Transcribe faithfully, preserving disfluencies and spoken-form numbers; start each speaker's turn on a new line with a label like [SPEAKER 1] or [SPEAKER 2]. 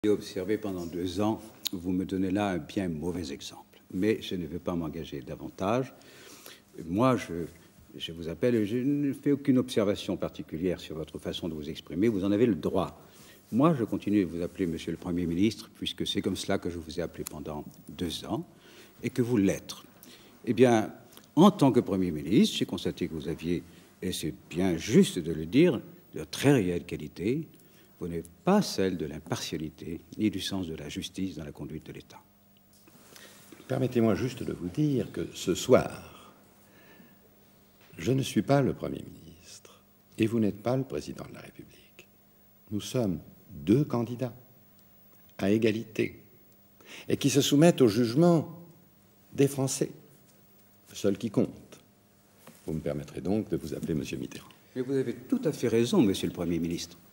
[SPEAKER 1] Observé pendant deux ans, vous me donnez là un bien mauvais exemple. Mais je ne veux pas m'engager davantage. Moi, je, je vous appelle, je ne fais aucune observation particulière sur votre façon de vous exprimer. Vous en avez le droit. Moi, je continue de vous appeler Monsieur le Premier ministre, puisque c'est comme cela que je vous ai appelé pendant deux ans, et que vous l'êtes. Eh bien, en tant que Premier ministre, j'ai constaté que vous aviez, et c'est bien juste de le dire, de très réelles qualités. Vous n'êtes pas celle de l'impartialité ni du sens de la justice dans la conduite de l'État.
[SPEAKER 2] Permettez-moi juste de vous dire que ce soir, je ne suis pas le Premier ministre et vous n'êtes pas le Président de la République. Nous sommes deux candidats à égalité et qui se soumettent au jugement des Français, le seul qui compte. Vous me permettrez donc de vous appeler Monsieur Mitterrand.
[SPEAKER 1] Mais vous avez tout à fait raison, Monsieur le Premier ministre.